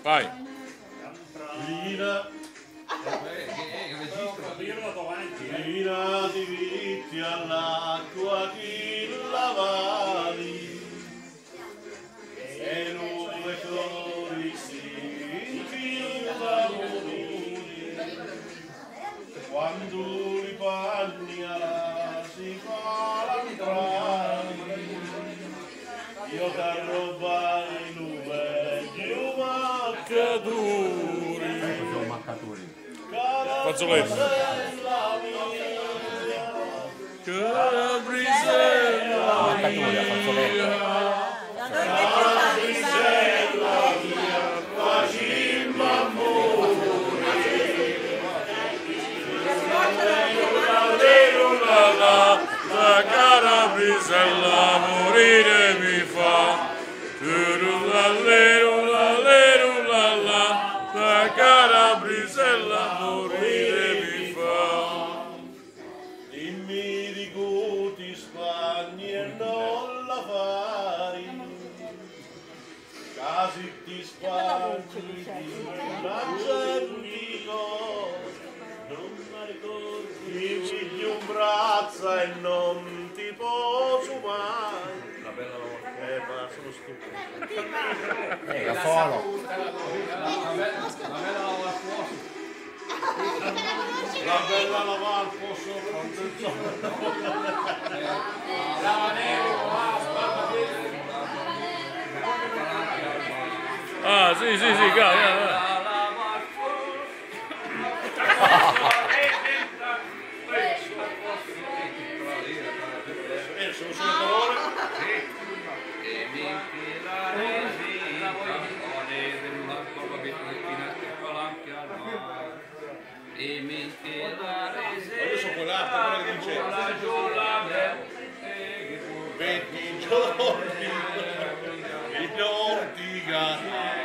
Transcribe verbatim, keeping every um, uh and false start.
Vai. Lina, Lina ti vitti all'acqua chi lavavi e nuove flori si infilano quando li panni alla si fa l'entrare io t'arrobai nube di umaccaturi Fazzoletto. Cara brisella mia, cara brisella mia, facimmo amore. La cara brisella morire mi fa. La cara brisella morire mi fa. Dimmi di guti spagni e non la fari, casi ti spagni di Angelico, non mi ricordi, mi pigli un braccio e non ti posso mai. La bella volta. Eh, ma sono stupido. Eh, la solo. La bella lava al posto Ah, sì, sì, sì, cavolo. Eh, sono solo parole. Io so quell'arte, quella che dice venti giorni, gli ortiga